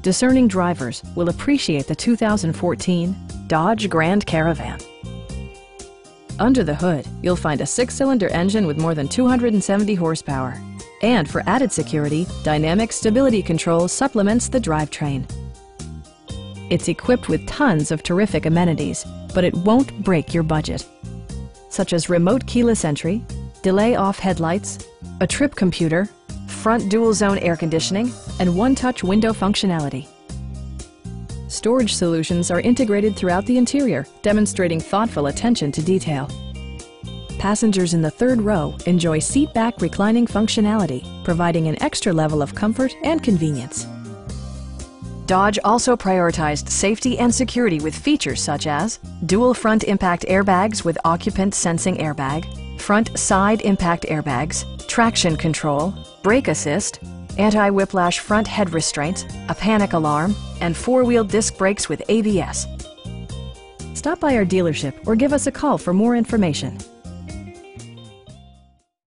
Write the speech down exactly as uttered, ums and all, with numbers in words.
discerning drivers will appreciate the two thousand fourteen Dodge Grand Caravan. Under the hood, you'll find a six-cylinder engine with more than two hundred seventy horsepower. And for added security, dynamic stability control supplements the drivetrain. It's equipped with tons of terrific amenities, but it won't break your budget, such as remote keyless entry, delay-off headlights, a trip computer, front dual-zone air conditioning, and one-touch window functionality. Storage solutions are integrated throughout the interior, demonstrating thoughtful attention to detail. Passengers in the third row enjoy seat-back reclining functionality, providing an extra level of comfort and convenience. Dodge also prioritized safety and security with features such as dual front impact airbags with occupant sensing airbag, front side impact airbags, traction control, brake assist, anti-whiplash front head restraints, a panic alarm, and four-wheel disc brakes with A B S. Stop by our dealership or give us a call for more information.